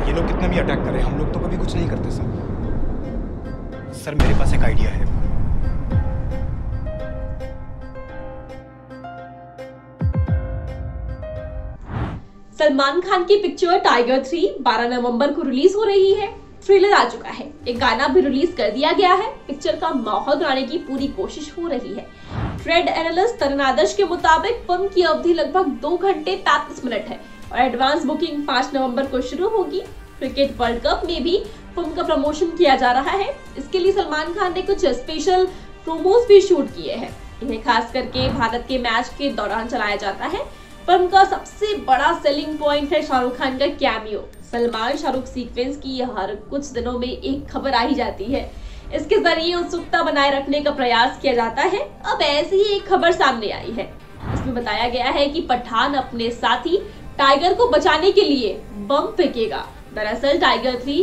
ये लोग कितना भी अटैक करें, हम लोग तो कभी कुछ नहीं करते सर। सर मेरे पास एक आइडिया है। सलमान खान की पिक्चर टाइगर 3 12 नवंबर को रिलीज हो रही है। ट्रेलर आ चुका है, एक गाना भी रिलीज कर दिया गया है। पिक्चर का माहौल बनाने की पूरी कोशिश हो रही है। ट्रेड एनालिस्ट तरुण आदर्श के मुताबिक फिल्म की अवधि लगभग 2 घंटे 35 मिनट है और एडवांस बुकिंग 5 नवंबर को शुरू होगी। क्रिकेट वर्ल्ड कप में भी फिल्म का प्रमोशन किया जा रहा है। इसके लिए सलमान खान ने कुछ स्पेशल प्रोमोस भी शूट किए हैं। इन्हें खास करके भारत के मैच के दौरान चलाया जाता है। फिल्म का सबसे बड़ा सेलिंग पॉइंट है शाहरुख खान का कैमियो। सलमान शाहरुख सीक्वेंस की हर कुछ दिनों में एक खबर आ ही जाती है। इसके जरिए उत्सुकता बनाए रखने का प्रयास किया जाता है। अब ऐसी ही एक खबर सामने आई है। इसमें बताया गया है कि पठान अपने साथी टाइगर को बचाने के लिए बम फेंकेगा। दरअसल टाइगर 3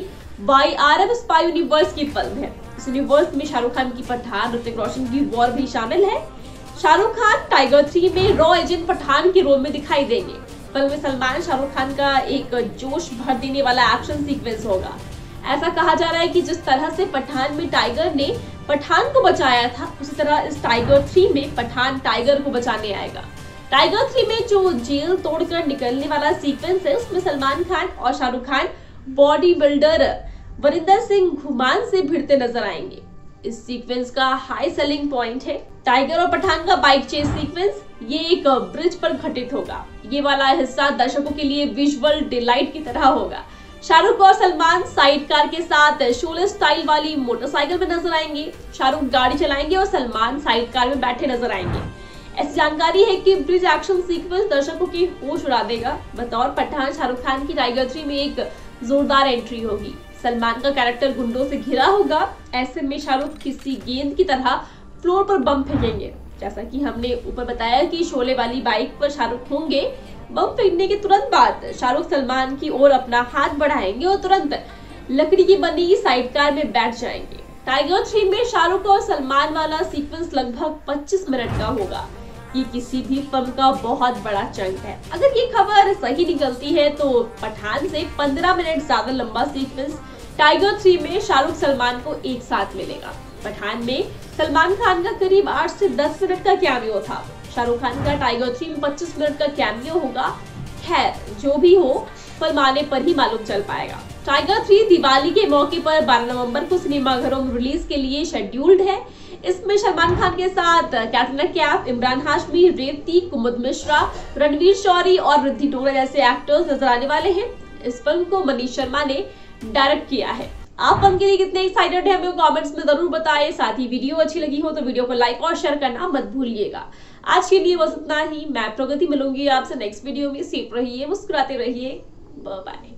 YRM स्पाई यूनिवर्स की फिल्म है। इस यूनिवर्स में शाहरुख खान की पठान, ऋतिक रोशन की वॉर भी शामिल है। शाहरुख खान टाइगर 3 में रॉ एजेंट पठान के रोल में दिखाई देंगे। फिल्म में सलमान शाहरुख खान का एक जोश भर देने वाला एक्शन सीक्वेंस होगा। ऐसा कहा जा रहा है कि जिस तरह से पठान में टाइगर ने पठान को बचाया था, उसी तरह इस टाइगर 3 में पठान टाइगर को बचाने आएगा। टाइगर 3 में जो जेल तोड़कर निकलने वाला सीक्वेंस है, उसमें सलमान खान और शाहरुख खान बॉडी बिल्डर वरिंदर सिंह घुमान से भिड़ते नजर आएंगे। इस सीक्वेंस का हाई सेलिंग पॉइंट है टाइगर और पठान का बाइक चेस सीक्वेंस। ये एक ब्रिज पर घटित होगा। ये वाला हिस्सा दर्शकों के लिए विजुअल डिलाइट की तरह होगा। शाहरुख और सलमान साइड कार के साथ शोले स्टाइल वाली मोटरसाइकिल में नजर आएंगे। शाहरुख गाड़ी चलाएंगे और सलमान साइड कार में बैठे नजर आएंगे। ऐसी जानकारी है कि ब्रिज एक्शन सीक्वेंस दर्शकों की होश उड़ा देगा। बतौर पठान शाहरुख खान की टाइगर 3 में एक जोरदार एंट्री होगी। सलमान का कैरेक्टर गुंडों से घिरा होगा। ऐसे में शाहरुख किसी गेंद की तरह फ्लोर पर बम फेंकेंगे। जैसा कि हमने ऊपर बताया कि शोले वाली बाइक पर शाहरुख होंगे। बम फेंकने के तुरंत बाद शाहरुख सलमान की ओर अपना हाथ बढ़ाएंगे और तुरंत लकड़ी की बनी साइड कार में बैठ जाएंगे। टाइगर 3 में शाहरुख और सलमान वाला सीक्वेंस लगभग 25 मिनट का होगा। ये किसी भी फिल्म का बहुत बड़ा चंक है। अगर ये खबर सही निकलती है तो पठान से 15 मिनट ज्यादा लंबा सीक्वेंस टाइगर 3 में शाहरुख सलमान को एक साथ मिलेगा। पठान में सलमान खान का करीब 8 से 10 मिनट का कैमियो था। शाहरुख खान का टाइगर 3 में 25 मिनट का कैमियो होगा। खैर जो भी हो, फिल्म आने पर ही मालूम चल पाएगा। टाइगर 3 दिवाली के मौके पर 12 नवंबर को सिनेमाघरों में रिलीज के लिए शेड्यूल्ड है। इसमें सलमान खान के साथ कैटरीना कैफ, इमरान हाशमी, रेवती, कुमुद मिश्रा, रणवीर शौरी और रिद्धि टोरा जैसे एक्टर्स नजर आने वाले हैं। इस फिल्म को मनीष शर्मा ने डायरेक्ट किया है। आप फिल्म के लिए कितने एक्साइटेड हैं हमें कमेंट्स में जरूर बताएं। साथ ही वीडियो अच्छी लगी हो तो वीडियो को लाइक और शेयर करना मत भूलिएगा। आज के लिए बस इतना ही। मैं प्रगति मिलूंगी आपसे नेक्स्ट वीडियो में। सेफ रहिए, मुस्कुराते रहिए। Bye bye.